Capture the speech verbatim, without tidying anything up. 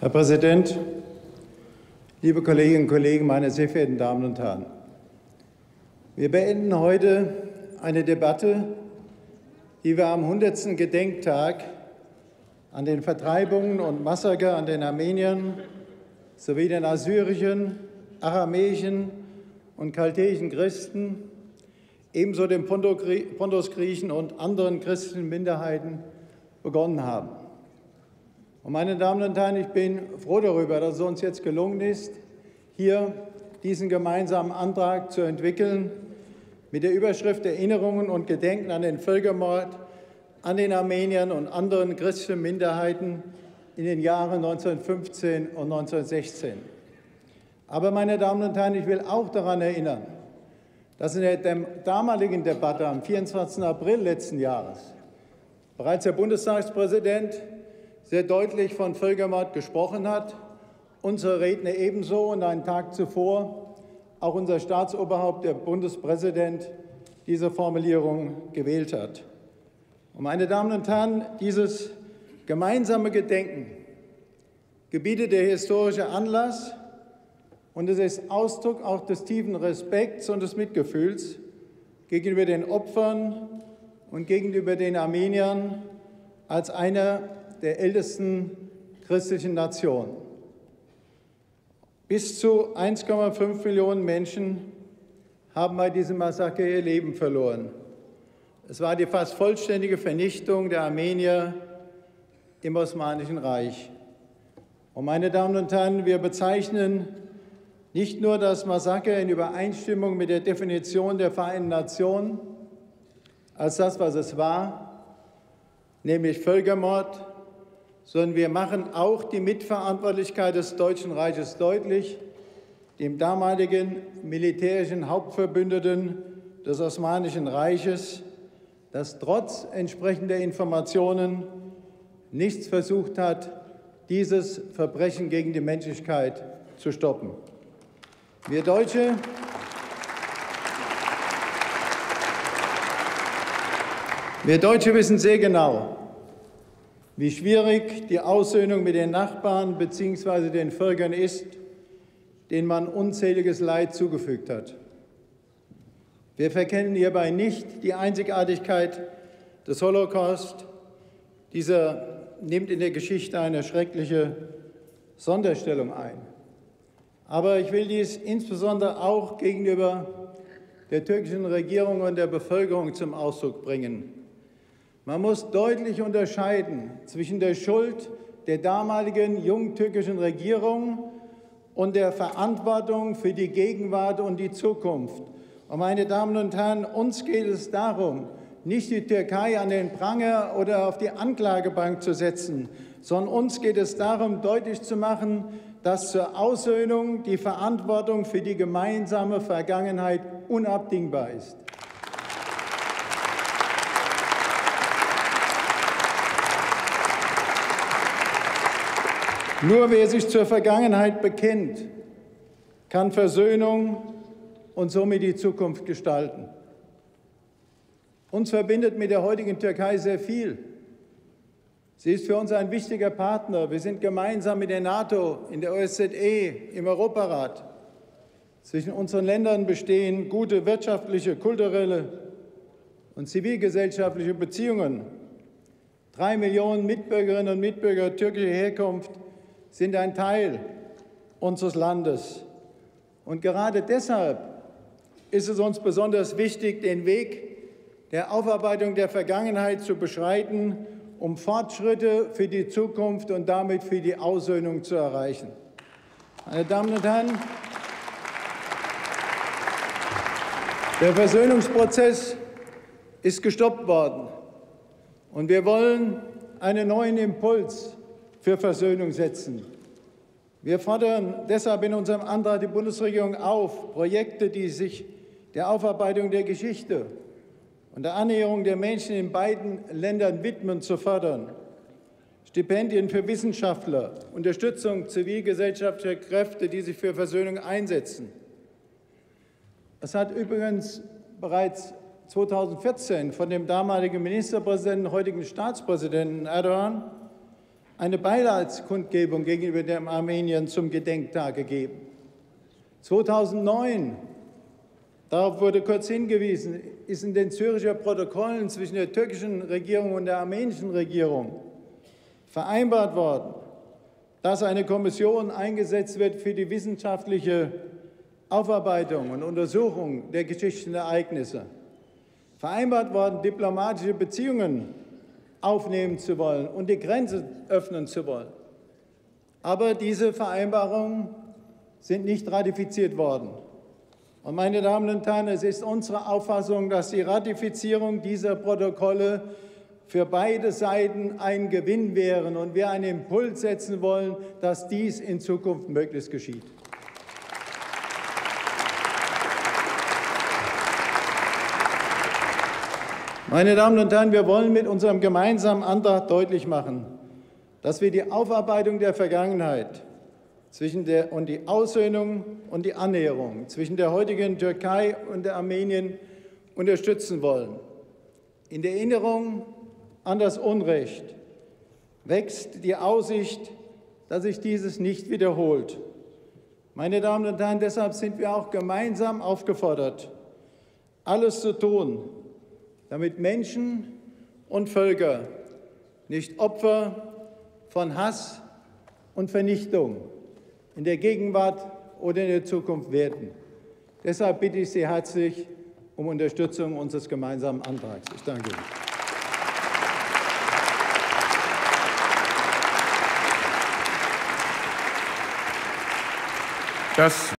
Herr Präsident, liebe Kolleginnen und Kollegen, meine sehr verehrten Damen und Herren! Wir beenden heute eine Debatte, die wir am hundertsten Gedenktag an den Vertreibungen und Massaker an den Armeniern sowie den assyrischen, aramäischen und chaldäischen Christen, ebenso den Pontusgriechen und anderen christlichen Minderheiten begonnen haben. Und meine Damen und Herren, ich bin froh darüber, dass es uns jetzt gelungen ist, hier diesen gemeinsamen Antrag zu entwickeln mit der Überschrift Erinnerungen und Gedenken an den Völkermord an den Armeniern und anderen christlichen Minderheiten in den Jahren neunzehnhundertfünfzehn und neunzehnhundertsechzehn. Aber, meine Damen und Herren, ich will auch daran erinnern, dass in der damaligen Debatte am vierundzwanzigsten April letzten Jahres bereits der Bundestagspräsident sehr deutlich von Völkermord gesprochen hat, unsere Redner ebenso und einen Tag zuvor auch unser Staatsoberhaupt, der Bundespräsident, diese Formulierung gewählt hat. Und meine Damen und Herren, dieses gemeinsame Gedenken gebietet der historische Anlass und es ist Ausdruck auch des tiefen Respekts und des Mitgefühls gegenüber den Opfern und gegenüber den Armeniern als einer der ältesten christlichen Nationen. Bis zu eins Komma fünf Millionen Menschen haben bei diesem Massaker ihr Leben verloren. Es war die fast vollständige Vernichtung der Armenier im Osmanischen Reich. Und meine Damen und Herren, wir bezeichnen nicht nur das Massaker in Übereinstimmung mit der Definition der Vereinten Nationen als das, was es war, nämlich Völkermord, sondern wir machen auch die Mitverantwortlichkeit des Deutschen Reiches deutlich, dem damaligen militärischen Hauptverbündeten des Osmanischen Reiches, das trotz entsprechender Informationen nichts versucht hat, dieses Verbrechen gegen die Menschlichkeit zu stoppen. Wir Deutsche Wir Deutsche wissen sehr genau, wie schwierig die Aussöhnung mit den Nachbarn bzw. den Völkern ist, denen man unzähliges Leid zugefügt hat. Wir verkennen hierbei nicht die Einzigartigkeit des Holocaust. Dieser nimmt in der Geschichte eine schreckliche Sonderstellung ein. Aber ich will dies insbesondere auch gegenüber der türkischen Regierung und der Bevölkerung zum Ausdruck bringen. Man muss deutlich unterscheiden zwischen der Schuld der damaligen jungen türkischen Regierung und der Verantwortung für die Gegenwart und die Zukunft. Und meine Damen und Herren, uns geht es darum, nicht die Türkei an den Pranger oder auf die Anklagebank zu setzen, sondern uns geht es darum, deutlich zu machen, dass zur Aussöhnung die Verantwortung für die gemeinsame Vergangenheit unabdingbar ist. Nur wer sich zur Vergangenheit bekennt, kann Versöhnung und somit die Zukunft gestalten. Uns verbindet mit der heutigen Türkei sehr viel. Sie ist für uns ein wichtiger Partner. Wir sind gemeinsam mit der NATO, in der O S Z E, im Europarat. Zwischen unseren Ländern bestehen gute wirtschaftliche, kulturelle und zivilgesellschaftliche Beziehungen. Drei Millionen Mitbürgerinnen und Mitbürger türkischer Herkunft sind ein Teil unseres Landes. Und gerade deshalb ist es uns besonders wichtig, den Weg der Aufarbeitung der Vergangenheit zu beschreiten, um Fortschritte für die Zukunft und damit für die Aussöhnung zu erreichen. Meine Damen und Herren, der Versöhnungsprozess ist gestoppt worden. Und wir wollen einen neuen Impuls für Versöhnung setzen. Wir fordern deshalb in unserem Antrag die Bundesregierung auf, Projekte, die sich der Aufarbeitung der Geschichte und der Annäherung der Menschen in beiden Ländern widmen, zu fördern. Stipendien für Wissenschaftler, Unterstützung zivilgesellschaftlicher Kräfte, die sich für Versöhnung einsetzen. Es hat übrigens bereits zweitausendvierzehn von dem damaligen Ministerpräsidenten, heutigen Staatspräsidenten Erdogan, eine Beileidskundgebung gegenüber den Armeniern zum Gedenktag gegeben. zweitausendneun, darauf wurde kurz hingewiesen, ist in den Zürcher Protokollen zwischen der türkischen Regierung und der armenischen Regierung vereinbart worden, dass eine Kommission eingesetzt wird für die wissenschaftliche Aufarbeitung und Untersuchung der geschichtlichen Ereignisse. Vereinbart worden, diplomatische Beziehungen aufnehmen zu wollen und die Grenze öffnen zu wollen. Aber diese Vereinbarungen sind nicht ratifiziert worden. Und meine Damen und Herren, es ist unsere Auffassung, dass die Ratifizierung dieser Protokolle für beide Seiten ein Gewinn wären und wir einen Impuls setzen wollen, dass dies in Zukunft möglichst geschieht. Meine Damen und Herren, wir wollen mit unserem gemeinsamen Antrag deutlich machen, dass wir die Aufarbeitung der Vergangenheit zwischen der, und die Aussöhnung und die Annäherung zwischen der heutigen Türkei und der Armenien unterstützen wollen. In der Erinnerung an das Unrecht wächst die Aussicht, dass sich dieses nicht wiederholt. Meine Damen und Herren, deshalb sind wir auch gemeinsam aufgefordert, alles zu tun, damit Menschen und Völker nicht Opfer von Hass und Vernichtung in der Gegenwart oder in der Zukunft werden. Deshalb bitte ich Sie herzlich um Unterstützung unseres gemeinsamen Antrags. Ich danke Ihnen. Das